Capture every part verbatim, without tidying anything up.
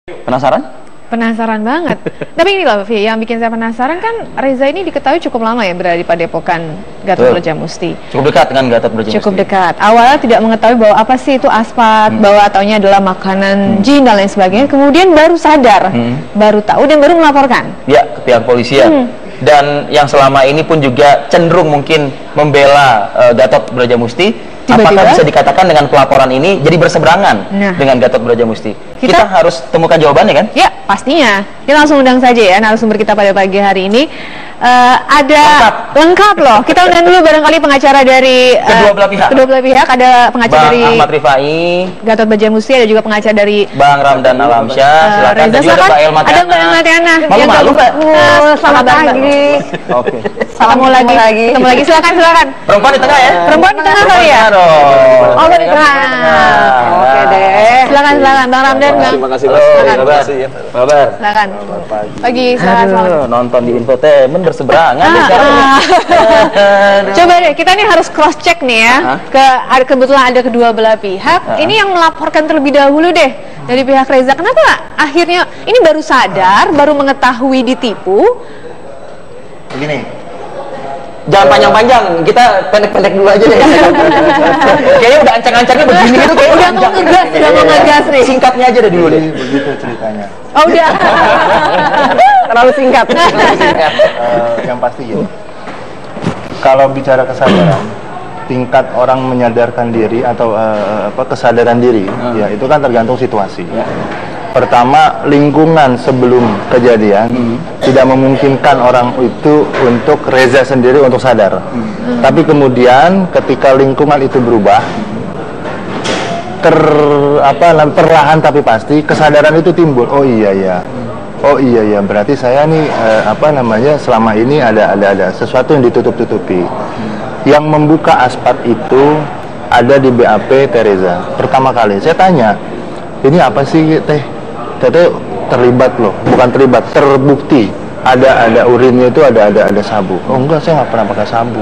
Penasaran? Penasaran banget. Tapi ini loh, Vi, yang bikin saya penasaran kan Reza ini diketahui cukup lama ya berada di Padepokan Gatot Brajamusti. Cukup dekat dengan Gatot Brajamusti. Cukup dekat. Awalnya tidak mengetahui bahwa apa sih itu aspat, hmm. bahwa taunya adalah makanan hmm. jin dan lain sebagainya. Kemudian baru sadar, hmm. baru tahu dan baru melaporkan. Ya, ke pihak polisian. Hmm. Dan yang selama ini pun juga cenderung mungkin membela uh, Gatot Brajamusti. Tiba-tiba? Apakah bisa dikatakan dengan pelaporan ini jadi berseberangan nah. dengan Gatot Brajamusti? Kita, kita harus temukan jawabannya kan? Ya, pastinya. Kita langsung undang saja ya narasumber kita pada pagi hari ini. Uh, ada lengkap. lengkap loh. Kita undang dulu barangkali pengacara dari uh, kedua belah pihak. Kedua belah pihak ada pengacara Bang dari Ahmad Rifai, Gatot Brajamusti, ada juga pengacara dari Bang Ramdan Alamsyah. Uh, silakan. Reza, silakan. Ada Mbak Elma Tiana. Ada Mbak Elma Tiana. Malu-malu Pak. Uh, selamat pagi. Oke. Ketemu lagi. Ketemu lagi. Silakan, silakan. Perempuan di tengah ya? Perempuan di tengah kali ya? Oh, di tengah. Oke deh. Silakan, silakan. Bang Ramdan, Bang. Terima kasih, Mas. Terima kasih ya. Kabar. Silakan. Pagi, silakan. Nonton di infotainment berseberangan deh sekarang. Coba deh, kita nih harus cross check nih ya. Ke kebetulan ada kedua belah pihak. Ini yang melaporkan terlebih dahulu deh dari pihak Reza. Kenapa akhirnya ini baru sadar, baru mengetahui ditipu? Begini. Jangan panjang-panjang, kita pendek-pendek dulu aja deh. Kayaknya udah ancang-ancangnya begini gitu, kayak udah mau ngegas, udah mau ngegas nih. Singkatnya aja deh dulu deh. Begitu ceritanya. Oh udah. Terlalu singkat. Terlalu singkat. Uh, yang pasti ya. Kalau bicara kesadaran, tingkat orang menyadarkan diri atau uh, apa kesadaran diri, hmm. ya itu kan tergantung situasi. Ya. Pertama, lingkungan sebelum kejadian hmm. tidak memungkinkan orang itu untuk Reza sendiri untuk sadar. Hmm. Tapi kemudian ketika lingkungan itu berubah, ter apa perlahan tapi pasti kesadaran itu timbul. Oh iya ya, oh iya ya. Berarti saya nih eh, apa namanya selama ini ada ada ada sesuatu yang ditutup-tutupi. Hmm. Yang membuka aspat itu ada di B A P Tereza. Pertama kali saya tanya, ini apa sih teh? Teteh terlibat loh, bukan terlibat, terbukti ada ada urinnya itu ada ada ada sabu. Oh enggak, saya nggak pernah pakai sabu.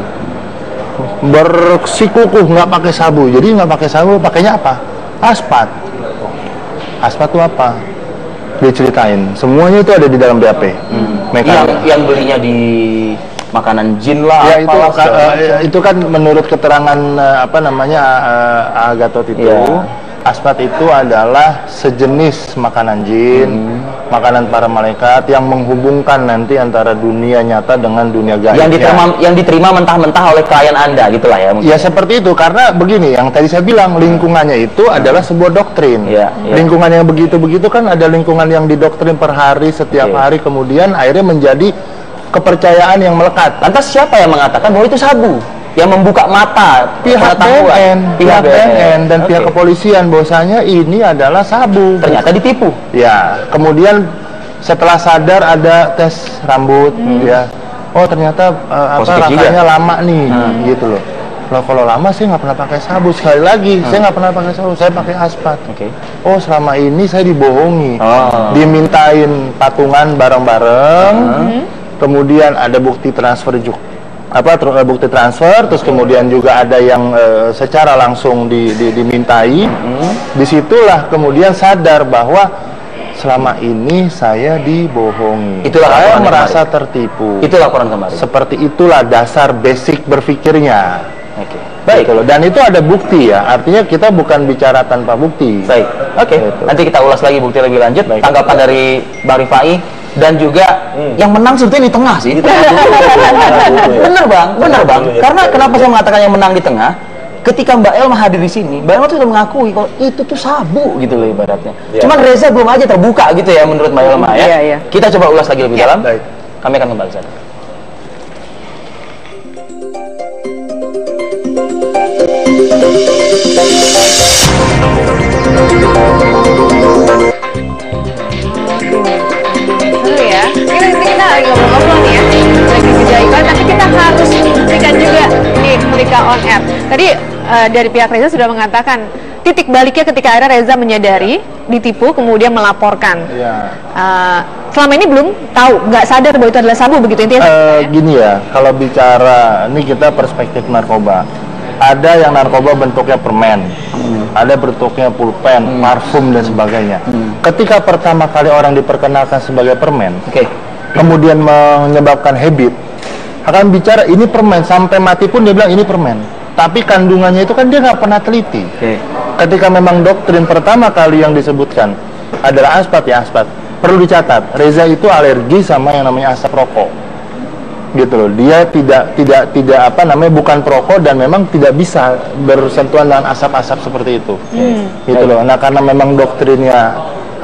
Bersikukuh nggak pakai sabu, jadi nggak pakai sabu, pakainya apa? Aspat. Aspat itu apa? Diceritain, semuanya itu ada di dalam B A P. Hmm. Yang yang belinya di makanan jin lah. Ya itu lah, uh, itu kan menurut keterangan uh, apa namanya uh, Gatot itu. Ya. Aspat itu adalah sejenis makanan jin, hmm. makanan para malaikat yang menghubungkan nanti antara dunia nyata dengan dunia gaib. Yang diterima, yang diterima mentah-mentah oleh klien Anda, gitulah ya. Mungkin. Ya seperti itu, karena begini, yang tadi saya bilang lingkungannya itu hmm. adalah sebuah doktrin. Ya, ya. Lingkungan yang begitu-begitu kan ada lingkungan yang didoktrin per hari, setiap okay. hari, kemudian akhirnya menjadi kepercayaan yang melekat. Lantas siapa yang mengatakan bahwa itu sabu? Yang membuka mata pihak B N N, pihak B N N dan okay. pihak kepolisian bahwasanya ini adalah sabu. Ternyata ditipu. Ya, kemudian setelah sadar ada tes rambut, hmm. ya. Oh ternyata uh, apa rasanya lama nih, hmm. gitu loh. Loh kalau lama sih nggak pernah pakai sabu. Sekali lagi, hmm. saya nggak pernah pakai sabu, saya pakai aspat. Okay. Oh selama ini saya dibohongi, oh. dimintain patungan bareng-bareng, hmm. kemudian ada bukti transfer juga. Apa bukti transfer, terus kemudian juga ada yang e, secara langsung di, di, dimintai. Hmm. Disitulah kemudian sadar bahwa selama ini saya dibohongi. Itulah saya merasa kemarin. tertipu. Itu laporan kemarin. Seperti itulah dasar basic berpikirnya. Oke. Okay. Baik. Gitu loh. Dan itu ada bukti ya. Artinya kita bukan bicara tanpa bukti. Baik. Oke. Okay. Gitu. Nanti kita ulas lagi bukti lebih lanjut. Baik. Tanggapan dari Bang Rifai. Dan juga hmm. yang menang sebetulnya di tengah sih. Di tengah bener bang, bener bang. Karena kenapa saya mengatakan yang menang di tengah? Ketika Mbak Elma hadir di sini, Mbak Elma tuh sudah mengakui kalau itu tuh sabu gitu loh ibaratnya. Ya. Cuman Reza belum aja terbuka gitu ya menurut Mbak Elma ya. Ya, ya. Kita coba ulas lagi lebih ya. dalam. Baik. Kami akan kembali sana. Seru ya. Kita kita lagi ngobrol-ngobrol nih ya. Lagi keajaiban, tapi kita harus berikan juga di Mulika On Air. Tadi uh, dari pihak Reza sudah mengatakan titik baliknya ketika akhirnya Reza menyadari ditipu kemudian melaporkan. Ya. Uh, selama ini belum tahu, nggak sadar bahwa itu adalah sabu begitu intinya. Uh, gini ya, kalau bicara ini kita perspektif narkoba. Ada yang narkoba bentuknya permen, hmm. ada bentuknya pulpen, hmm. parfum dan sebagainya. Hmm. Ketika pertama kali orang diperkenalkan sebagai permen, okay. kemudian menyebabkan habit, akan bicara ini permen, sampai mati pun dia bilang ini permen. Tapi kandungannya itu kan dia nggak pernah teliti. Okay. Ketika memang doktrin pertama kali yang disebutkan adalah aspat, ya aspat. Perlu dicatat, Reza itu alergi sama yang namanya asap rokok. Gitu loh, dia tidak tidak tidak apa namanya bukan perokok dan memang tidak bisa bersentuhan dengan asap-asap seperti itu, hmm. gitu loh. Nah karena memang doktrinnya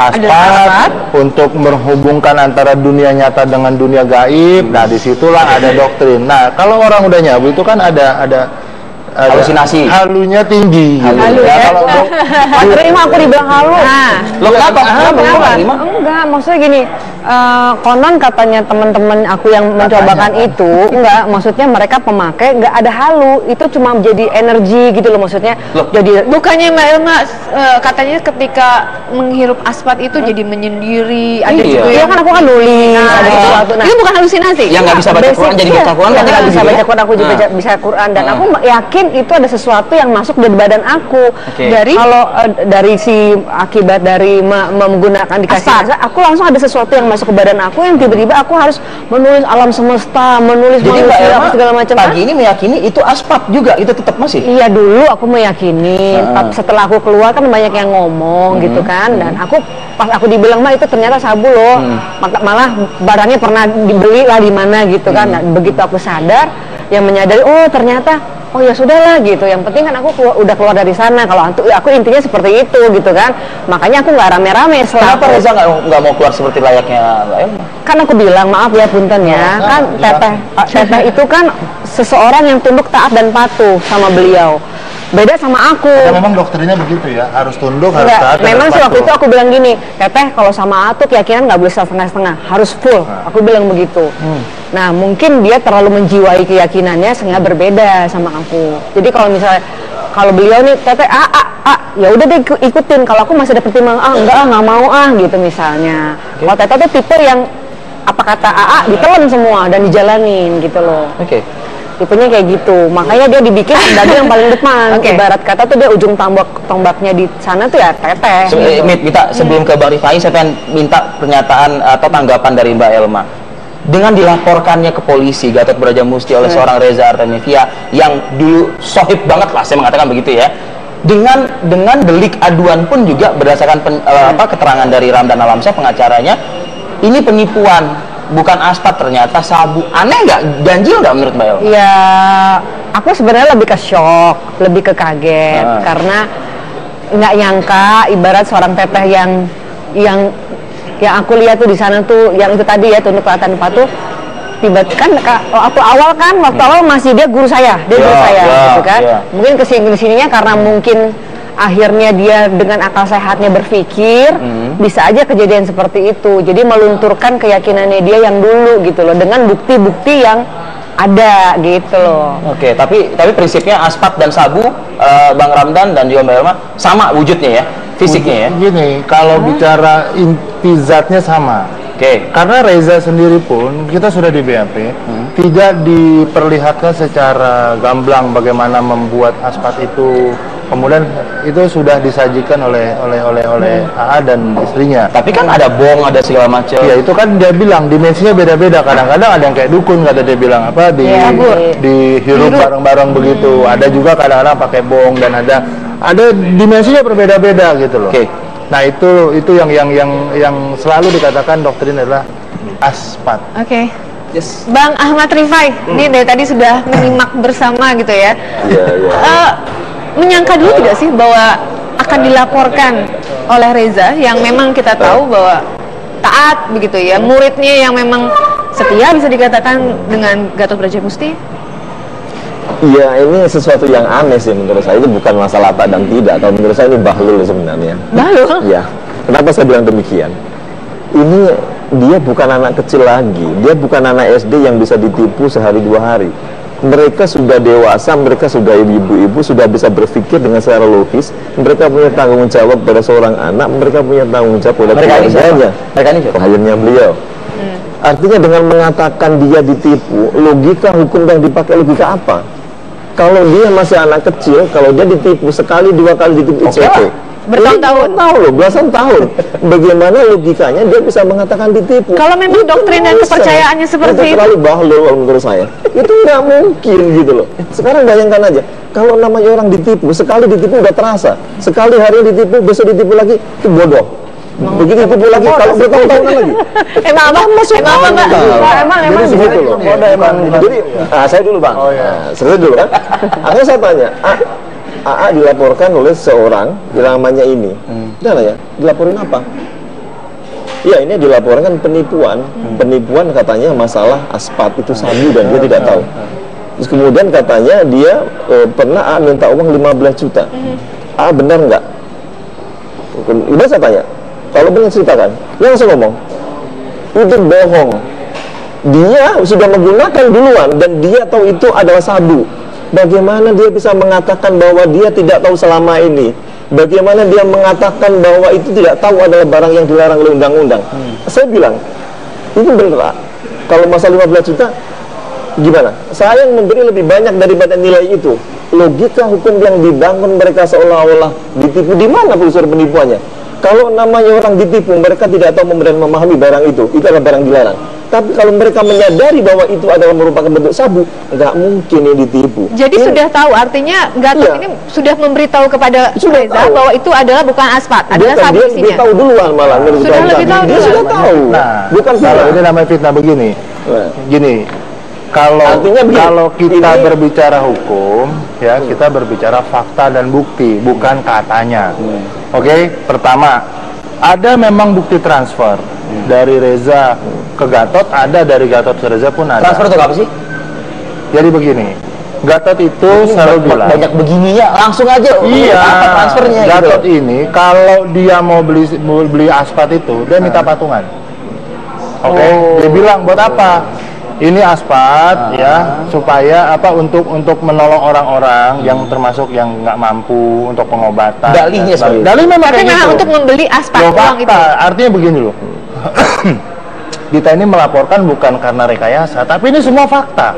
aspat untuk menghubungkan antara dunia nyata dengan dunia gaib, nah disitulah ada doktrin. Nah kalau orang udah nyabu itu kan ada ada halusinasi, halunya tinggi. Halu, halu ya. Kalau terima aku dibilang halu. Nah, lo kenapa? Kenapa? Enggak, maksudnya gini. Uh, konon katanya teman-teman aku yang mencobakan katanya. Itu enggak, maksudnya mereka pemakai enggak ada halu, itu cuma jadi energi gitu loh maksudnya. Loh. Jadi bukannya Mbak Elma uh, katanya ketika menghirup aspat itu hmm. jadi menyendiri, ada iya. juga. Iya kan aku kan nulis, nah, ada itu, sesuatu. Nah, itu bukan halusinasi. Yang nggak bisa baca basic, Quran jadi iya. baca Quran, yang nggak bisa baca Quran, aku juga nah. bisa Quran dan nah. aku yakin itu ada sesuatu yang masuk dari badan aku. Okay. Dari kalau uh, dari si akibat dari menggunakan dikasih aspat, aku langsung ada sesuatu yang masuk ke badan aku yang tiba-tiba aku harus menulis alam semesta, menulis jadi manusia apa segala macam. Pagi ini meyakini itu aspat juga, itu tetap masih? Iya dulu aku meyakini, ah. setelah aku keluar kan banyak yang ngomong hmm. gitu kan, dan aku pas aku dibilang mah itu ternyata sabu loh, hmm. malah barangnya pernah dibeli lah di mana gitu kan. Hmm. Nah, begitu aku sadar, yang menyadari oh ternyata oh ya sudahlah gitu, yang penting kan aku keluar, udah keluar dari sana. Kalau aku, aku intinya seperti itu gitu kan, makanya aku nggak rame-rame. Kenapa Reza nggak nggak mau keluar seperti layaknya Mbak Elma? Kan aku bilang maaf ya punten ya, oh, kan teteh teteh itu kan seseorang yang tunduk taat dan patuh sama beliau. Beda sama aku. Karena memang doktrinnya begitu ya, harus tunduk, harus taat. Memang sih waktu itu aku bilang gini, teteh kalau sama aku keyakinan nggak boleh setengah-setengah, harus full. Nah. Aku bilang begitu. Hmm. Nah mungkin dia terlalu menjiwai keyakinannya sehingga berbeda sama aku. Jadi kalau misalnya kalau beliau nih teteh ah ah ah ya udah deh ikutin. Kalau aku masih ada pertimbangan ah enggak ah nggak mau ah gitu misalnya. Okay. Kalau teteh tuh tipe yang apa kata A A ditelan semua dan dijalanin gitu loh. Oke. Okay. Tipenya kayak gitu, makanya dia dibikin dadu yang paling depan. Okay. Ibarat kata tuh dia ujung tombak tombaknya di sana tuh ya teteh. So, gitu. Minta sebelum hmm. ke Bang Rifai, saya pengen minta pernyataan atau tanggapan dari Mbak Elma. Dengan dilaporkannya ke polisi Gatot Brajamusti oleh hmm. seorang Reza Artamevia yang dulu sohib banget lah, saya mengatakan begitu ya. Dengan dengan delik aduan pun juga berdasarkan pen, hmm. uh, apa keterangan dari Ramdan Alamsyah pengacaranya, ini penipuan. Bukan aspat ternyata sabu. Aneh nggak? Ganjil nggak menurut Mbak Elma? Ya, aku sebenarnya lebih ke shock, lebih ke kaget ah. karena nggak nyangka ibarat seorang teteh yang yang yang aku lihat tuh di sana tuh yang itu tadi ya tunduk taat dan patuh. Tiba-tiba kan waktu awal kan waktu hmm. awal masih dia guru saya, dia ya, guru saya ya, gitu kan. Ya. Mungkin kesini sininya karena mungkin akhirnya dia dengan akal sehatnya berpikir hmm. bisa aja kejadian seperti itu, jadi melunturkan keyakinannya dia yang dulu gitu loh dengan bukti-bukti yang ada gitu loh. Oke, tapi tapi prinsipnya aspat dan sabu uh, Bang Ramdan dan juga Mbak Elma sama wujudnya ya, fisiknya ya. Gini, kalau hmm. bicara inti zatnya sama. Oke, okay. Karena Reza sendiri pun kita sudah di B A P hmm. tidak diperlihatkan secara gamblang bagaimana membuat aspat itu. Kemudian itu sudah disajikan oleh oleh oleh oleh hmm. A A dan istrinya. Tapi kan ada bong, ada segala macam. Ya itu kan dia bilang dimensinya beda-beda. Kadang-kadang ada yang kayak dukun, kata dia bilang apa di ya, dihirup bareng-bareng hmm. begitu. Ada juga kadang-kadang pakai bong dan ada ada dimensinya berbeda-beda gitu loh. Okay. Nah itu itu yang yang yang yang selalu dikatakan doktrin adalah aspat. Oke. Okay. Yes. Bang Ahmad Rifai, hmm. ini dari tadi sudah menyimak bersama gitu ya. Iya iya. Uh, menyangka dulu tidak sih bahwa akan dilaporkan oleh Reza yang memang kita tahu bahwa taat begitu ya, muridnya yang memang setia bisa dikatakan dengan Gatot Brajamusti? Iya, ini sesuatu yang aneh sih menurut saya. Itu bukan masalah tak dan tidak. Kalau menurut saya ini bahlul sebenarnya. Bahlul? Ya. Kenapa saya bilang demikian? Ini dia bukan anak kecil lagi. Dia bukan anak S D yang bisa ditipu sehari dua hari. Mereka sudah dewasa, mereka sudah ibu-ibu, sudah bisa berpikir dengan secara logis. Mereka punya tanggung jawab pada seorang anak, mereka punya tanggung jawab pada keluarganya. Mereka ini kliennya beliau. Hmm. Artinya dengan mengatakan dia ditipu, logika hukum yang dipakai logika apa? Kalau dia masih anak kecil, kalau dia ditipu sekali dua kali ditipu I C T, bertahun-tahun, tahu loh, belasan tahun. Bagaimana logikanya dia bisa mengatakan ditipu? Kalau memang doktrin dan kepercayaannya seperti itu, terlalu bahlul menurut saya. Itu nggak mungkin gitu loh. Sekarang bayangkan aja, kalau namanya orang ditipu, sekali ditipu udah terasa, sekali hari ditipu, besok ditipu lagi, itu bodoh. Begitu ditipu lagi, kalau bertahun-tahun lagi. Emang apa? Masuk Emang apa nggak? Emang emang Jadi begitu loh. emang. Jadi, ah, saya dulu bang. Oh, iya. Nah, selesai dulu kan. Akhirnya saya tanya, ah, A A dilaporkan oleh seorang yang namanya ini. Hmm. Dia nanya, dilaporin apa? Ya ini dilaporkan penipuan. Hmm. Penipuan katanya masalah aspat itu sabu dan dia tidak tahu. Terus kemudian katanya dia e, pernah A minta uang lima belas juta. Hmm. A benar nggak? Udah saya tanya, kalau benar ceritakan. Dia langsung ngomong, itu bohong. Dia sudah menggunakan duluan dan dia tahu itu adalah sabu. Bagaimana dia bisa mengatakan bahwa dia tidak tahu selama ini? Bagaimana dia mengatakan bahwa itu tidak tahu adalah barang yang dilarang oleh undang-undang? Hmm. Saya bilang, itu benar. Kalau masalah lima belas juta, gimana? Saya yang memberi lebih banyak daripada nilai itu. Logika hukum yang dibangun mereka seolah-olah ditipu, di mana unsur penipuannya? Kalau namanya orang ditipu, mereka tidak tahu dan memahami barang itu. Itu adalah barang dilarang. Tapi kalau mereka menyadari bahwa itu adalah merupakan bentuk sabu, nggak mungkin ini ditipu. Jadi ya. Sudah tahu, artinya Gatot ya. Ini sudah memberitahu kepada sudah Reza tahu. Bahwa itu adalah bukan aspat, adalah sabu dia, isinya. Dia tahu duluan malah. Sudah sudah lebih tahu. Dia sudah tahu. Nah, bukan kalau ini namanya fitnah begini. Nah. Gini, kalau begini, kalau kita ini, berbicara hukum, ya hmm. kita berbicara fakta dan bukti, bukan katanya. Hmm. Oke, okay? Pertama, ada memang bukti transfer hmm. dari Reza hmm. ke Gatot, ada dari Gatot ke Reza pun ada. Transfer itu apa sih? Jadi begini, Gatot itu ini selalu bilang banyak begininya, langsung aja. Iya, apa transfernya? Gatot gitu. Ini kalau dia mau beli beli aspat itu, dia minta patungan. Oke, okay? Oh. Dia bilang buat apa? Ini aspat, ah. ya, supaya apa? Untuk untuk menolong orang-orang hmm. yang termasuk yang nggak mampu untuk pengobatan. Dalihnya seperti Dalih memang tapi memang untuk membeli aspat loh, uang itu. Artinya begini loh. Kita ini melaporkan bukan karena rekayasa, tapi ini semua fakta.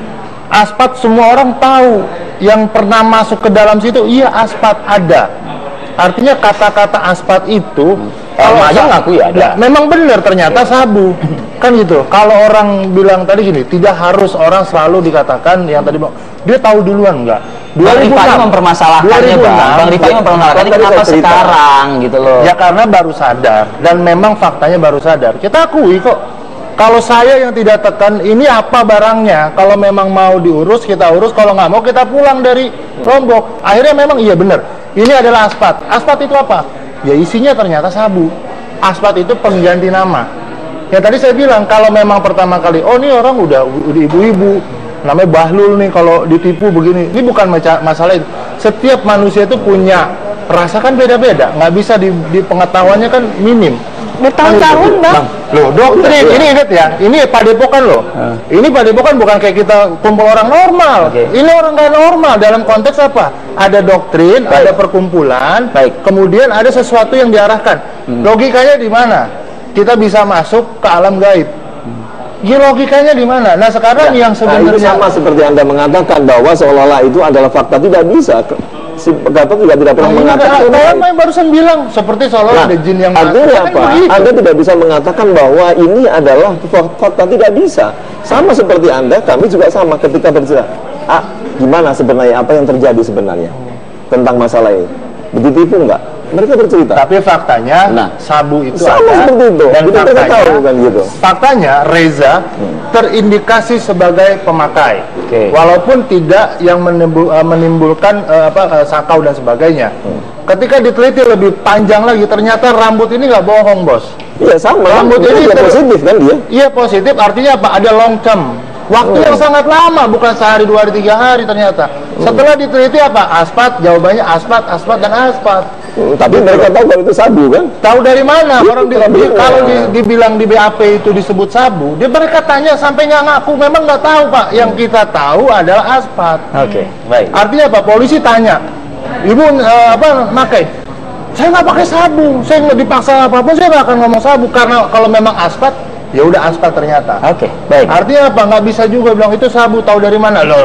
Aspat semua orang tahu, yang pernah masuk ke dalam situ, iya aspat ada. Artinya kata-kata aspat itu, hmm. kalau aja ngaku ya ada. Memang benar ternyata sabu. Kan gitu. Kalau orang bilang tadi gini, tidak harus orang selalu dikatakan yang tadi dia tahu duluan enggak. Bang Rifai mempermasalahkannya, Bang. Bang Rifai mempermasalahkannya kenapa sekarang gitu loh. Ya karena baru sadar dan memang faktanya baru sadar. Kita akui kok. Kalau saya yang tidak tekan, ini apa barangnya? Kalau memang mau diurus, kita urus. Kalau nggak mau, kita pulang dari Lombok. Akhirnya memang iya benar. Ini adalah aspat. Aspat itu apa? Ya isinya ternyata sabu. Aspat itu pengganti nama. Ya tadi saya bilang, kalau memang pertama kali, oh ini orang udah udah ibu-ibu, namanya bahlul nih kalau ditipu begini. Ini bukan masalah itu. Setiap manusia itu punya rasa kan beda-beda. Nggak bisa di, di pengetahuannya kan minim. Bertahun-tahun bang. bang Loh doktrin ini ingat ya, ini padepokan loh. uh. Ini padepokan bukan kayak kita kumpul orang normal. Okay. Ini orang nggak normal dalam konteks apa? Ada doktrin, baik. Ada perkumpulan, baik. Kemudian ada sesuatu yang diarahkan. hmm. Logikanya di mana? Kita bisa masuk ke alam gaib. hmm. Logikanya di mana? Nah sekarang ya, yang sebenarnya nah, sama seperti Anda mengatakan bahwa seolah-olah itu adalah fakta, tidak bisa. Si Gatot juga tidak pernah nah, mengatakan. Saya yang barusan bilang seperti seolah nah, ada jin yang artinya apa? Anda tidak bisa mengatakan bahwa ini adalah fakta, tidak bisa. Sama seperti Anda, kami juga sama ketika bercerita. Ah, gimana sebenarnya apa yang terjadi sebenarnya tentang masalah ini? Ditipu enggak? Mereka bercerita. Tapi faktanya, nah, sabu itu sama ada. Seperti itu. Dan kita faktanya, tahu kan gitu. Faktanya Reza hmm. terindikasi sebagai pemakai, okay. walaupun tidak yang menimbul, uh, menimbulkan uh, apa uh, sakau dan sebagainya. Hmm. Ketika diteliti lebih panjang lagi, ternyata rambut ini nggak bohong, bos. Iya sama. Rambut ini ter... positif kan dia? Iya positif. Artinya apa? Ada long term. Waktu hmm. yang sangat lama, bukan sehari, dua hari, tiga hari ternyata. Hmm. Setelah diteliti apa? Aspat, jawabannya aspat, aspat, dan aspat. Hmm, tapi gitu. Mereka tahu kalau itu sabu kan? Tahu dari mana? Itu orang di, di, kalau di, dibilang di B A P itu disebut sabu, dia mereka tanya sampai nggak ngaku, memang nggak tahu pak. Yang kita tahu adalah aspat. Oke, okay, baik. Artinya apa? Polisi tanya, ibu uh, apa pakai? Saya nggak pakai sabu, saya nggak dipaksa apapun, saya nggak akan ngomong sabu karena kalau memang aspat. Ya udah aspat ternyata. Oke, okay, baik. Artinya apa? Nggak bisa juga bilang itu sabu, tahu dari mana loh?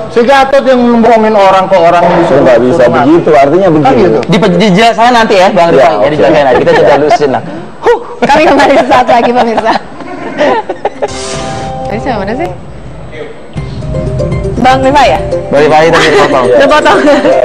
Si Gatot yang ngomongin orang ke orang disuruh nggak bisa suruh mati. begitu, artinya begini. gitu. Di, dijelaskan nanti ya Bang Rifai, Ya, ya, oke. dijelaskan nanti. Kita jeda dulu sejenak. Huh. Kami kembali sesaat lagi pemirsa. Tadi sama mana sih? Bang Rifai ya? Bang Rifai tadi dipotong. Udah potong.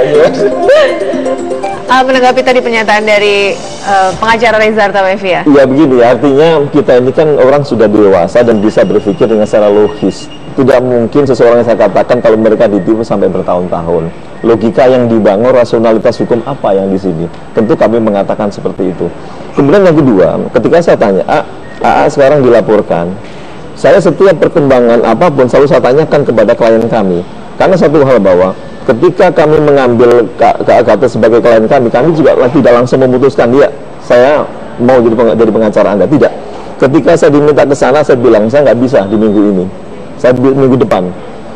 Uh, menanggapi tadi pernyataan dari uh, pengacara Reza Artamevia. Ya begini, artinya kita ini kan orang sudah dewasa dan bisa berpikir dengan secara logis. Tidak mungkin seseorang yang saya katakan kalau mereka ditipu sampai bertahun-tahun. Logika yang dibangun, rasionalitas hukum apa yang di sini? Tentu kami mengatakan seperti itu. Kemudian yang kedua, ketika saya tanya, A, A, A sekarang dilaporkan, saya setiap perkembangan apapun selalu saya tanyakan kepada klien kami. Karena satu hal bahwa ketika kami mengambil Kak Gatot sebagai klien kami, kami juga tidak langsung memutuskan dia, saya mau jadi, peng jadi pengacara Anda. Tidak. Ketika saya diminta ke sana, saya bilang saya nggak bisa di minggu ini. Saya minggu depan.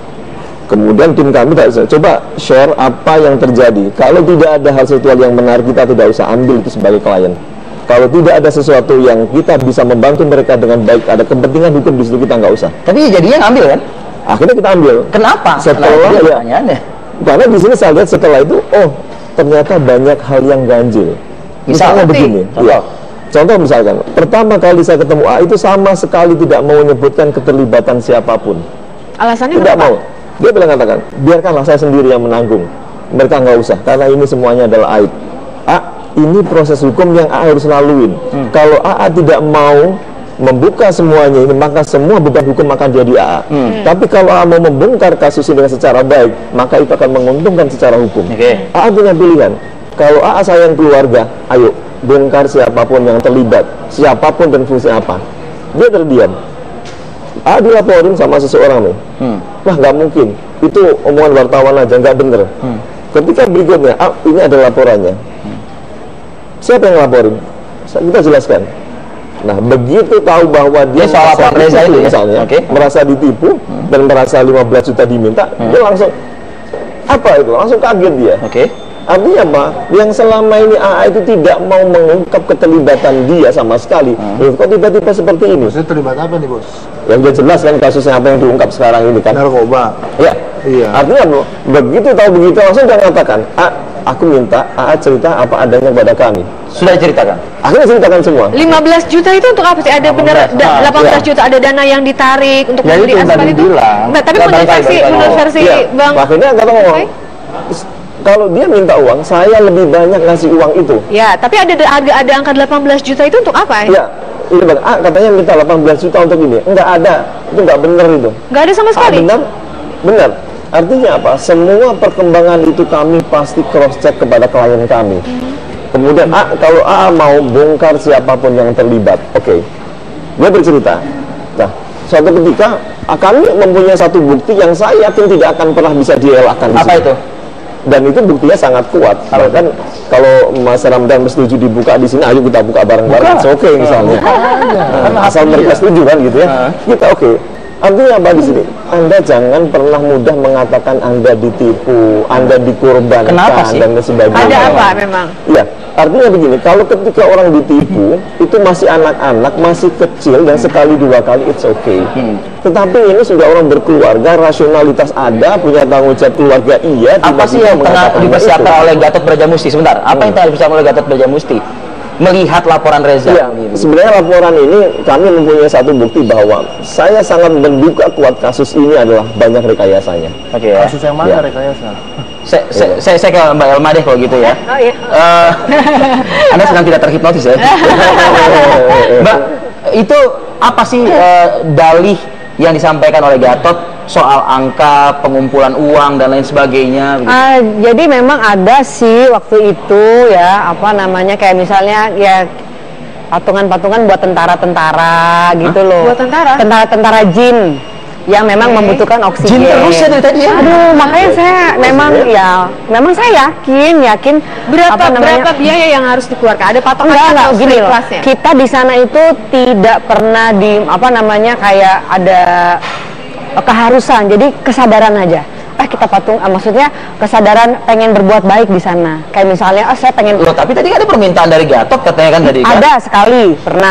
Kemudian tim kami tak coba share apa yang terjadi. Kalau tidak ada hal seksual yang menarik, kita tidak usah ambil itu sebagai klien. Kalau tidak ada sesuatu yang kita bisa membantu mereka dengan baik, ada kepentingan hukum di situ, kita nggak usah. Tapi jadinya ngambil kan? Akhirnya kita ambil. Kenapa? Setelah Nah, itu ya, pertanyaannya. karena di sini saya lihat setelah itu, oh ternyata banyak hal yang ganjil. Misalnya Misal, begini, contoh. ya. Contoh misalkan, pertama kali saya ketemu A itu sama sekali tidak mau menyebutkan keterlibatan siapapun. Alasannya Tidak kenapa? mau. Dia bilang katakan, biarkanlah saya sendiri yang menanggung. Mereka nggak usah, karena ini semuanya adalah aib. A, ini proses hukum yang A harus laluin. Hmm. Kalau A A tidak mau membuka semuanya ini, maka semua beban hukum akan jadi A A. Hmm. Tapi kalau A A mau membongkar kasus ini dengan secara baik, maka itu akan menguntungkan secara hukum. Okay. A A punya pilihan. Kalau A A sayang keluarga, ayo bongkar siapapun yang terlibat, siapapun dan fungsi apa. Dia terdiam. A A dilaporin sama seseorang nih. Hmm. Wah nggak mungkin, itu omongan wartawan aja, nggak bener. Hmm. Ketika berikutnya, ah, ini ada laporannya. Hmm. Siapa yang laporin? Kita jelaskan. Nah, begitu tahu bahwa dia ya, soal apa Reza itu misalnya, okay. merasa ditipu hmm. dan merasa lima belas juta diminta, hmm. dia langsung apa itu? Langsung kaget dia. Oke. Okay. Artinya apa? Yang selama ini A A itu tidak mau mengungkap keterlibatan dia sama sekali. Hmm. Kok tiba-tiba seperti ini? Maksudnya terlibat apa nih, Bos? Yang dia jelas kan kasusnya apa yang diungkap sekarang ini kan? Narkoba. Ya. Iya. Artinya apa? Begitu tahu begitu langsung dia mengatakan, A, aku minta A A cerita apa adanya kepada kami. Sudah diceritakan? Akhirnya ceritakan semua. lima belas juta itu untuk apa sih? Ada benar da, delapan belas ya. juta ada dana yang ditarik untuk ya, membeli aspal itu? Bilang. Nah, tapi menurut versi menurut versi ya. Bang. Akhirnya kata ngomong, kalau dia minta uang, saya lebih banyak ngasih uang itu. Ya, tapi ada ada, ada angka delapan belas juta itu untuk apa ya? Ya, ini bang, ah, katanya minta delapan belas juta untuk ini. Enggak ada, itu enggak benar itu. Enggak ada sama sekali? Ah, benar, benar. Artinya apa? Semua perkembangan itu kami pasti cross check kepada klien kami. Hmm. Kemudian, ah, kalau A A mau bongkar siapapun yang terlibat, oke, okay. Dia bercerita. Nah, suatu ketika ah, kami mempunyai satu bukti yang saya yakin tidak akan pernah bisa dielakkan. Apa itu? Dan itu buktinya sangat kuat. Kalau kan kalau Mas Ramdan setuju dibuka di sini, ayo kita buka bareng-bareng. Oke okay, misalnya. Nah, asal mereka setuju kan gitu ya. Kita oke. Okay. Artinya apa di sini? Anda jangan pernah mudah mengatakan Anda ditipu, Anda dikorbankan. Kenapa sih? Dan sebagainya. Ada apa memang? Iya. Artinya begini, kalau ketika orang ditipu, itu masih anak-anak, masih kecil, dan sekali dua kali it's okay. Hmm. Tetapi ini sudah orang berkeluarga, rasionalitas ada, punya tanggung jawab keluarga iya. Apa sih yang tengah dipersiapkan oleh Gatot Brajamusti? Sebentar, apa hmm. yang tengah dipersiapkan oleh Gatot Brajamusti? Melihat laporan Reza. Ya, sebenarnya laporan ini kami mempunyai satu bukti bahwa saya sangat menduga kuat kasus ini adalah banyak rekayasanya. Oke okay, ya. Kasus yang mana ya. rekayasa? Saya se se se ke Mbak Elma deh kalau gitu ya. Oh iya. Uh, Anda sedang tidak terhipnotis ya. Mbak, itu apa sih uh, dalih yang disampaikan oleh Gatot soal angka pengumpulan uang dan lain sebagainya? Gitu. Uh, jadi memang ada sih waktu itu ya apa namanya kayak misalnya ya patungan-patungan buat tentara-tentara gitu loh. Buat tentara? Tentara-tentara jin yang memang okay. membutuhkan oksigen. Jin terus ya dari tadi ya? Aduh, makanya saya memang ya memang saya yakin yakin berapa apa namanya, berapa biaya yang harus dikeluarkan? Ada patokan enggak, enggak, atau gini loh. kelasnya? Kita di sana itu tidak pernah di apa namanya kayak ada keharusan, jadi kesadaran aja. Eh kita patung, ah, maksudnya kesadaran pengen berbuat baik di sana. Kayak misalnya, ah saya pengen. Loh, tapi tadi ada permintaan dari Gatot katanya kan dari. Ada kan? Sekali pernah.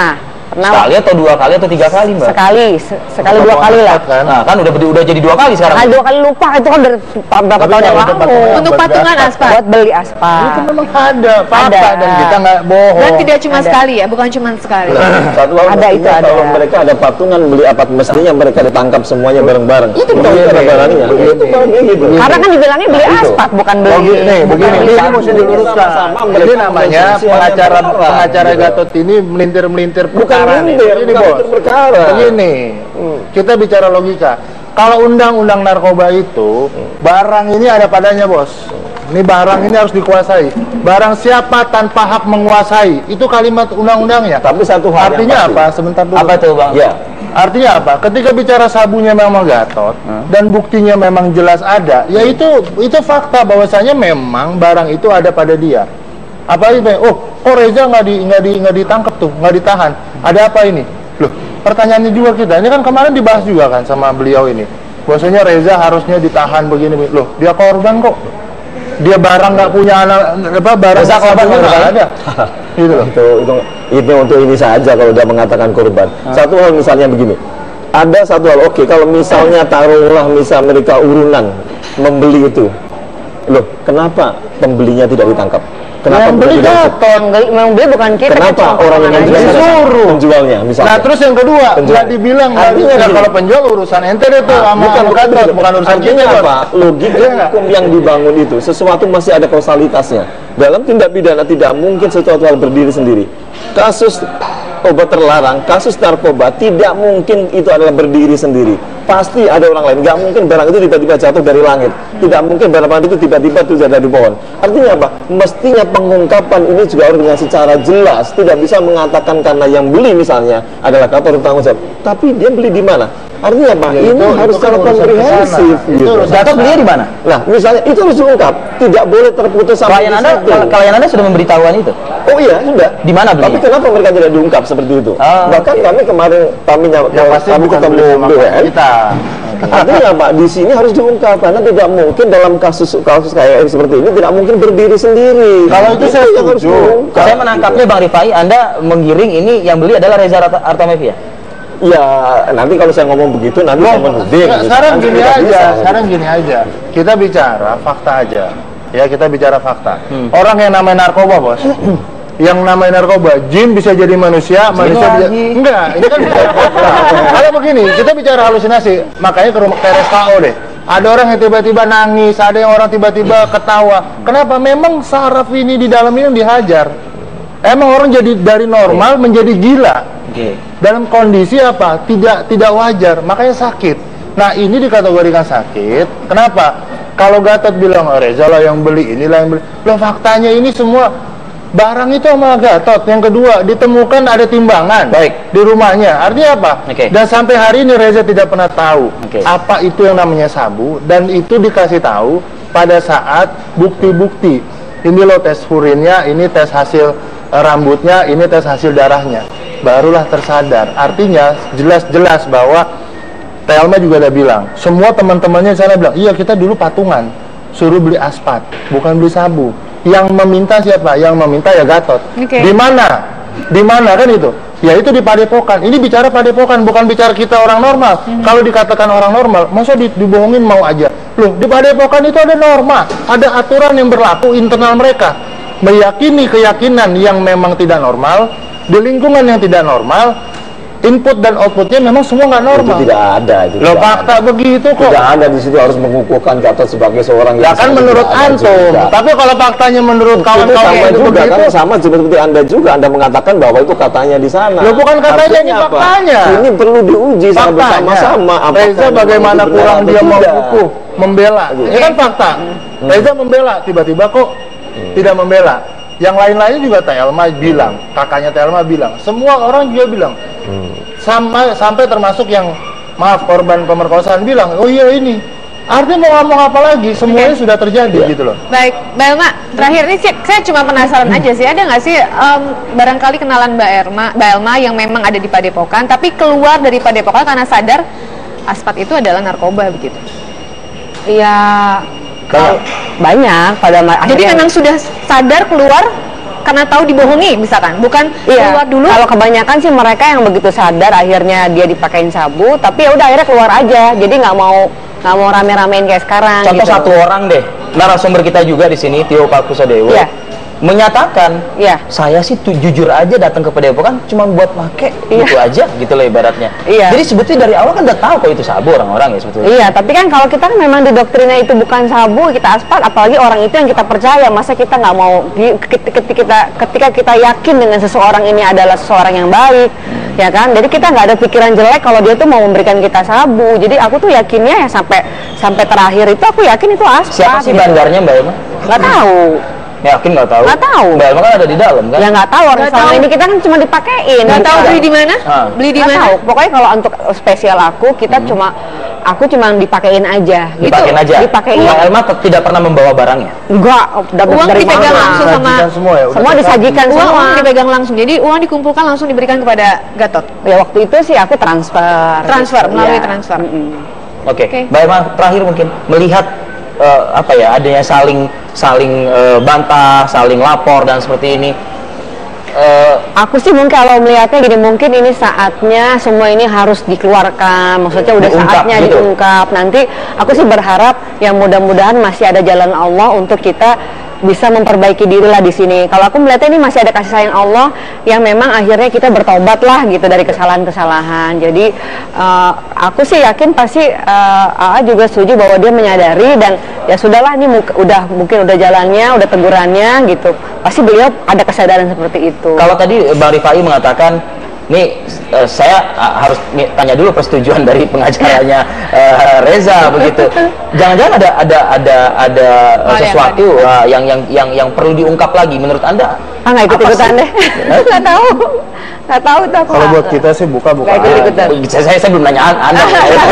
Pernah. Sekali atau dua kali atau tiga kali, Mbak? Sekali, se- sekali dua kali lah. Kan? Nah, kan udah udah jadi dua kali sekarang. Sekali dua kali lupa, itu kan dari beberapa Tapi tahun yang kalau lalu. tempat yang Untuk buat patungan gaspar, aspal. Buat beli aspal. itu memang ada fakta Ada. dan kita nggak bohong. Dan tidak cuma Ada. sekali ya, bukan cuma sekali. Satu hal Ada, itu mestinya ada. kalau mereka ada patungan beli apa mestinya mereka ditangkap semuanya bareng-bareng. Itu bukan begini, ada barangnya. begini. Itu baru gitu. Karena kan dibilangnya beli Nah, itu. aspat, bukan beli. Oh, gini, nih, begini, bukan ini beli mesti diluruskan. Sama-sama Ini mereka namanya mengkonsumsi pengacara hal yang terlarang, pengacara gitu. Gatot ini melintir-melintir Bukan perkara nih. melintir, Begini, bukan Bos. melintir perkara. Begini, kita bicara logika. Kalau undang-undang narkoba itu, barang ini ada padanya, Bos. Ini barang ini harus dikuasai. Barang siapa tanpa hak menguasai, itu kalimat undang-undangnya. Tapi satu hal yang Artinya pasti. apa? Sebentar dulu. Apa tuh, Bang? Ya. Artinya apa? Ketika bicara sabunya memang Gatot dan buktinya memang jelas ada, ya itu itu fakta bahwasanya memang barang itu ada pada dia. Apa itu? Oh, kok Reza nggak di nggak di nggak ditangkap tuh, nggak ditahan? Ada apa ini? Loh, pertanyaannya juga kita. Ini kan kemarin dibahas juga kan sama beliau ini. Bahwasanya Reza harusnya ditahan begini. Loh, dia korban kok. Dia barang nggak punya anak apa barang Reza korban sabunya nggak nggak ada. Gitu loh. itu itu itu untuk ini saja kalau dia mengatakan korban. Satu hal misalnya begini, ada satu hal oke kalau misalnya taruhlah misal mereka urunan membeli itu, loh kenapa pembelinya tidak ditangkap? Kenapa Yang beli tidak disebut? Gatot. Yang beli- Memang beli bukan kita. Kenapa kita cuma orang yang aja. menjual Disuruh. penjualnya misalnya? Nah terus yang kedua Penjual. nggak dibilang nggak Artinya bisa gini. kalau penjual urusan ente deh tuh Nah, sama bukan sama bukan Gatot, begitu. bukan urusan Artinya kita, Bos. apa? Logika Iya nggak? hukum yang dibangun itu sesuatu masih ada kausalitasnya. Dalam tindak pidana tidak mungkin sesuatu hal berdiri sendiri. Kasus obat terlarang, kasus narkoba tidak mungkin itu adalah berdiri sendiri. Pasti ada orang lain. Nggak mungkin barang itu tiba-tiba jatuh dari langit. Tidak mungkin barang itu tiba-tiba tuh jatuh dari pohon. Artinya apa? Mestinya pengungkapan ini juga harus dengan secara jelas. Tidak bisa mengatakan karena yang beli misalnya adalah Gatot bertanggung jawab. Tapi dia beli di mana? Artinya apa? Ya, ini itu- harus itu kan secara urusan komprehensif. kesana. Itu Gitu. urusan Gatot belinya di mana? Nah, misalnya itu harus diungkap. Tidak boleh terputus sampai Klien di Anda, situ. kal- klien Anda sudah memberitahuan itu. Oh iya, sudah. Di mana Tapi belinya? kenapa mereka tidak diungkap seperti itu? Ah, Bahkan kami kemarin kami nyawa, Yang pasti kami bukan ketemu beli sama B W N. kita. Artinya Pak, di sini harus diungkap karena tidak mungkin dalam kasus kasus kayak seperti ini tidak mungkin berdiri sendiri. Kalau itu saya yang harus setuju. diungkap. Saya menangkapnya Bang Rifai, Anda menggiring ini yang beli adalah Reza Art- Artamevia. Ya, nanti kalau saya ngomong begitu nanti saya menuding. Nggak, sekarang Nanti gini tidak aja, bisa. sekarang gini aja. Kita bicara fakta aja. Ya, kita bicara fakta. Hmm. Orang yang namanya narkoba, Bos. Yang namanya narkoba, jin bisa jadi manusia, manusia bisa lagi. enggak, ini kan bicara fakta. Kalau begini, kita bicara halusinasi, makanya ke rumah ke R S K O deh. Ada orang yang tiba-tiba nangis, ada yang orang tiba-tiba ketawa. Kenapa? Memang saraf ini di dalam ini yang dihajar. Emang orang jadi dari normal menjadi gila. Oke. Dalam kondisi apa? Tidak tidak wajar, makanya sakit. Nah, ini dikategorikan sakit. Kenapa? Kalau Gatot bilang, oh, Reza lah yang beli, inilah yang beli. Loh, faktanya ini semua barang itu sama Gatot. Yang kedua, ditemukan ada timbangan Baik. di rumahnya. Artinya apa? Oke. Dan sampai hari ini Reza tidak pernah tahu Oke. apa itu yang namanya sabu, dan itu dikasih tahu pada saat bukti-bukti. Ini loh tes urinnya, ini tes hasil eh, rambutnya, ini tes hasil darahnya. Barulah tersadar. Artinya jelas-jelas bahwa Telma juga udah bilang, semua teman-temannya di sana bilang, iya kita dulu patungan, suruh beli aspat, bukan beli sabu. Yang meminta siapa? Yang meminta ya Gatot. Oke. Di mana? Di mana kan itu? Ya itu di Padepokan. Ini bicara Padepokan, bukan bicara kita orang normal. Kalau dikatakan orang normal, masa di, dibohongin mau aja? Loh, di Padepokan itu ada norma, ada aturan yang berlaku internal mereka. Meyakini keyakinan yang memang tidak normal, di lingkungan yang tidak normal, input dan outputnya memang semua nggak normal. Itu tidak ada. Itu Loh, tidak fakta ada. begitu kok. Tidak ada di situ harus mengukuhkan Gatot sebagai seorang Ya kan seperti menurut tidak ada antum, juga. tapi kalau faktanya menurut Itu kawan-kawan sama itu juga begitu, kan sama seperti Anda juga Anda mengatakan bahwa itu katanya di sana. Loh, bukan katanya, ini Artinya apa? faktanya. Ini perlu diuji sama faktanya. bersama-sama. apakah Reza memang bagaimana itu benar kurang atau dia mau tidak. kukuh membela. Ini kan fakta. Reza membela, tiba-tiba kok tidak membela. Yang lain-lain juga Telma bilang, kakaknya Telma bilang, semua orang juga bilang. Sampai sampai termasuk yang maaf korban pemerkosaan bilang, oh iya ini. Artinya mau ngomong apa lagi? Semuanya Oke. sudah terjadi gitu loh. Baik, Mbak Elma, terakhir ini sih, saya cuma penasaran aja sih, ada nggak sih em, barangkali kenalan Mbak Elma, Mbak Elma yang memang ada di Padepokan, tapi keluar dari Padepokan karena sadar aspat itu adalah narkoba begitu. Iya, kalau banyak pada ma- Jadi akhirnya- memang sudah sadar keluar karena tahu dibohongi misalkan, bukan Iya, keluar dulu. kalau kebanyakan sih mereka yang begitu sadar akhirnya dia dipakein sabu, tapi ya udah akhirnya keluar aja, jadi nggak mau nggak mau rame-ramein kayak sekarang. Contoh gitu. satu orang deh, narasumber kita juga di sini, Tio Pakusadewo, Iya. menyatakan, Iya. saya sih tuh jujur aja datang ke Padepokan cuma buat make Iya. gitu aja, gitu loh ibaratnya. Iya. Jadi sebetulnya dari awal kan udah tahu kok itu sabu orang-orang ya sebetulnya. Iya, tapi kan kalau kita kan memang didoktrinnya itu bukan sabu, kita aspal, apalagi orang itu yang kita percaya, masa kita nggak mau, di- ketika kita ketika kita yakin dengan seseorang ini adalah seseorang yang baik, hmm. ya kan, jadi kita nggak ada pikiran jelek kalau dia tuh mau memberikan kita sabu. Jadi aku tuh yakinnya ya sampai sampai terakhir itu aku yakin itu aspal. Siapa sih gitu. bandarnya Mbak Elma? Nggak tahu. Yakin nggak tahu? Nggak tahu. Mbak Elma kan ada di dalam kan? Ya nggak tahu, orang Nggak selama tahu. ini kita kan cuma dipakein. Nggak tahu Bukan. beli di mana? Ah. Beli di Nggak mana? tahu. Pokoknya kalau untuk spesial aku, kita cuma aku cuma dipakein aja. Gitu. Dipakein aja. Dipakein. Mbak Elma te- tidak pernah membawa barangnya. Enggak, dapat Uang dari dipegang mana? langsung sama Sajikan semua ya. udah Semua tersaji. disajikan uang, semua. uang dipegang langsung. Jadi uang dikumpulkan langsung diberikan kepada Gatot. Ya waktu itu sih aku transfer. Transfer, gitu. melalui Iya. transfer. Mm-mm. Oke, Oke. Mbak Elma terakhir mungkin melihat eh, apa ya adanya saling saling eh, bantah, saling lapor dan seperti ini. Eh, Aku sih mungkin kalau melihatnya gini, mungkin ini saatnya semua ini harus dikeluarkan. Maksudnya udah Diungkap saatnya gitu. diungkap. Nanti aku sih berharap yang mudah-mudahan masih ada jalan Allah untuk kita bisa memperbaiki diri lah di sini. Kalau aku melihatnya ini masih ada kasih sayang Allah yang memang akhirnya kita bertobat lah gitu dari kesalahan-kesalahan. Jadi eh, aku sih yakin pasti eh, A A juga setuju bahwa dia menyadari dan ya sudahlah ini mu- udah mungkin udah jalannya, udah tegurannya gitu. Pasti beliau ada kesadaran seperti itu. Kalau tadi eh, Bang Rifai mengatakan, nih eh, saya ah, harus nih, tanya dulu persetujuan dari pengacaranya eh, Reza begitu. Jangan-jangan ada ada ada ada eh, Oh, yang sesuatu ah, yang yang yang yang perlu diungkap lagi menurut Anda? Ah nggak ikut Apa ikutan sih? deh, nggak tahu, nggak tahu tuh aku. Kalau buat kita sih buka-buka. Nggak ikut-ikutan. Ah, saya, saya saya belum nanya an- Anda.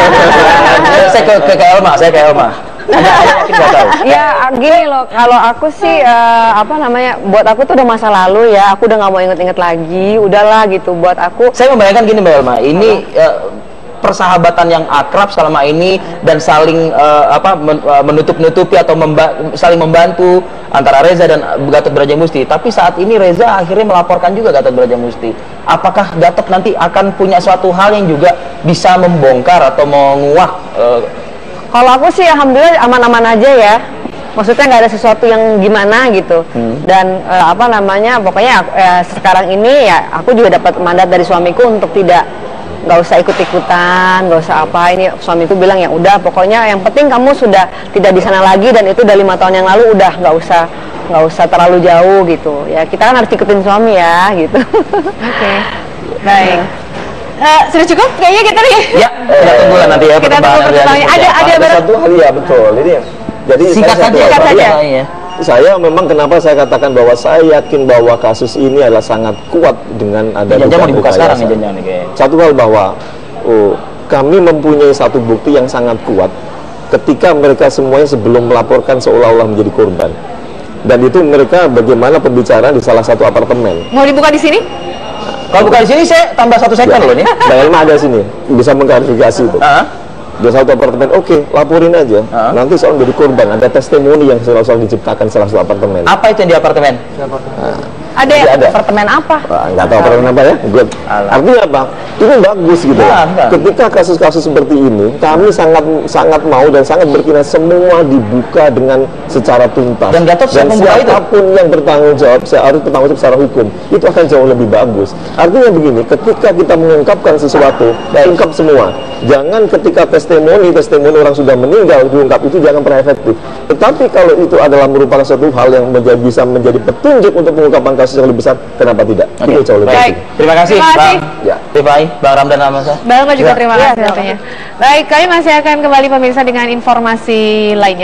saya ke, ke ke Elma, saya ke Elma. Anda, Anda yakin nggak tahu? Ya gini loh, kalau aku sih eh, apa namanya, buat aku tuh udah masa lalu ya, aku udah nggak mau inget-inget lagi, udahlah gitu. Buat aku, Saya membayangkan gini Mbak Elma, ini eh, persahabatan yang akrab selama ini dan saling eh, apa men- eh, menutup-nutupi atau memba- saling membantu antara Reza dan Gatot Brajamusti. Tapi saat ini Reza akhirnya melaporkan juga Gatot Brajamusti. Apakah Gatot nanti akan punya suatu hal yang juga bisa membongkar atau menguak? eh, kalau aku sih alhamdulillah aman-aman aja ya. Maksudnya nggak ada sesuatu yang gimana gitu. Dan eh, apa namanya, pokoknya eh, sekarang ini ya aku juga dapat mandat dari suamiku untuk tidak nggak usah ikut-ikutan, nggak usah apa. Ini suamiku bilang ya udah, pokoknya yang penting kamu sudah tidak di sana lagi dan itu udah lima tahun yang lalu, udah nggak usah nggak usah terlalu jauh gitu. Ya kita kan harus ikutin suami ya gitu. Oke. Baik. Eh, sudah cukup kayaknya kita nih. Ya, kita tunggu lah nanti ya Kita tunggu perkembangan perkembangannya. dari- Ada ada Ada barang. satu hal ya betul. Ini jadi Singkat saya satu saja, hal. singkat Pak. saja. Iya. Saya memang kenapa saya katakan bahwa saya yakin bahwa kasus ini adalah sangat kuat dengan ada Jangan mau dugaan dibuka sekarang ya rekayasa. jangan nih kayaknya. Satu hal bahwa oh, kami mempunyai satu bukti yang sangat kuat ketika mereka semuanya sebelum melaporkan seolah-olah menjadi korban. Dan itu mereka bagaimana pembicaraan di salah satu apartemen. Mau dibuka di sini? Kalau bukan di sini saya tambah satu segmen loh nih. Mbak Elma ada sini, bisa mengklarifikasi itu. Ah, Di satu apartemen, oke, laporin aja. Ah. Nanti soal menjadi korban, ada testimoni yang selalu diciptakan salah satu apartemen. apa itu yang di apartemen? Ada ya? Tidak ada. Apartemen apa? Wah, nggak tahu apartemen apa ya? Good. Alah. Artinya apa? Ini bagus gitu. Nah, nah. Ketika kasus-kasus seperti ini, kami sangat sangat mau dan sangat berkeinginan semua dibuka dengan secara tuntas. Dan Gatot siap membuka itu? siapapun yang bertanggung jawab, saya harus bertanggung jawab secara hukum. Itu akan jauh lebih bagus. Artinya begini, ketika kita mengungkapkan sesuatu, ungkap semua. Jangan ketika testimoni, testimoni orang sudah meninggal diungkap, itu jangan pernah efektif. Tetapi kalau itu adalah merupakan suatu hal yang menjadi, bisa menjadi petunjuk untuk mengungkapkan kasus yang lebih besar, kenapa tidak? Oke. Itu jauh lebih Baik. baik. Terima kasih, Terima kasih. Bang. Ya. Rifai, Bang Ramdan Almansa. Bang juga Ya. terima Ya, kasih tentunya. Baik, kami masih akan kembali pemirsa dengan informasi lainnya.